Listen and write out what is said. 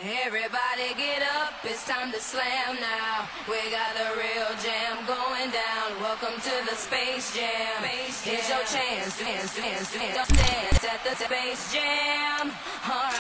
Everybody get up, it's time to slam now. We got the real jam going down. Welcome to the Space Jam. Here's your chance, dance at the Space Jam. All